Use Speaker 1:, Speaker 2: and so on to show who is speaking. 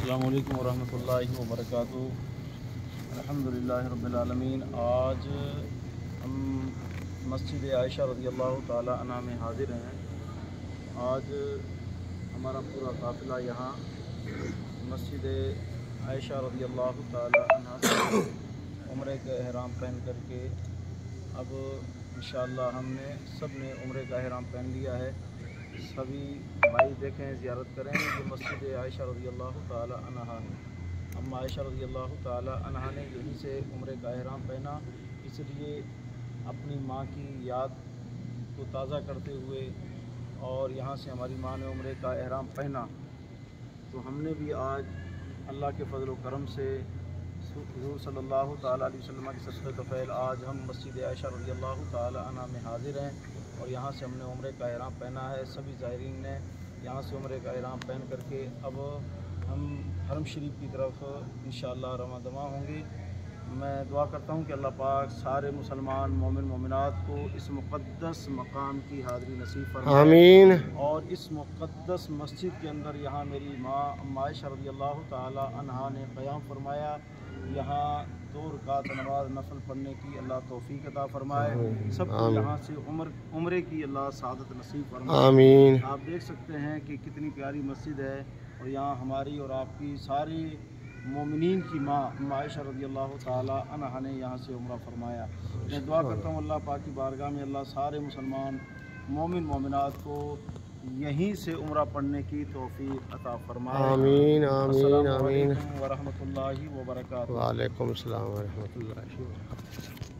Speaker 1: السلام علیکم ورحمۃ اللہ وبرکاتہ۔ الحمدللہ رب العالمین۔ آج ہم مسجد عائشہ رضی اللہ تعالی عنہ میں حاضر ہیں۔ آج ہمارا پورا قافلہ یہاں مسجد عائشہ رضی اللہ تعالی عنہ سے عمرے کا احرام پہن کر کے اب انشاءاللہ سب نے عمرے کا احرام پہن لیا ہے۔ سبھی بھائی دیکھیں، زیارت کریں کہ مسجد عائشہ رضی اللہ تعالی عنہ ہے۔ ہم عائشہ رضی اللہ تعالی عنہ نے یہیں سے عمرے کا احرام پہنا، اس لیے اپنی ماں کی یاد کو تازہ کرتے ہوئے اور یہاں سے ہماری ماں نے عمرے کا احرام پہنا، تو ہم نے بھی آج اللہ کے فضل و کرم سے حضور صلی اللہ تعالیٰ علیہ وسلم کی صدقہ فعل آج ہم مسجد عائشہ رضی اللہ تعالی عنہ میں حاضر ہیں اور یہاں سے ہم نے عمرے کا احرام پہنا ہے۔ سبھی زائرین نے یہاں سے عمرے کا احرام پہن کر کے اب ہم حرم شریف کی طرف انشاءاللہ رواں دواں ہوں گے۔ میں دعا کرتا ہوں کہ اللہ پاک سارے مسلمان مومن مومنات کو اس مقدس مقام کی حاضری نصیب فرمائے، آمین۔ اور اس مقدس مسجد کے اندر یہاں میری ماں عائشہ رضی اللہ تعالی عنہا نے قیام فرمایا، یہاں 2 رکعت نماز نفل پڑھنے کی اللہ توفیق عطا فرمائے، سب کو یہاں سے عمرے کی اللہ سعادت نصیب فرمائے، آمین۔ آپ دیکھ سکتے ہیں کہ کتنی پیاری مسجد ہے اور یہاں ہماری اور آپ کی ساری مومنین کی ماں عائشہ رضی اللہ تعالی عنہا نے یہاں سے عمرہ فرمایا۔ میں دعا کرتا ہوں اللہ پاک کی بارگاہ میں اللہ سارے مسلمان مومن مومنات کو یہیں سے عمرہ پڑھنے کی توفیق عطا فرمائے، آمین آمین آمین۔ السلام علیکم ورحمۃ اللہ وبرکاتہ۔
Speaker 2: وعلیکم السلام ورحمۃ اللہ وبرکاتہ۔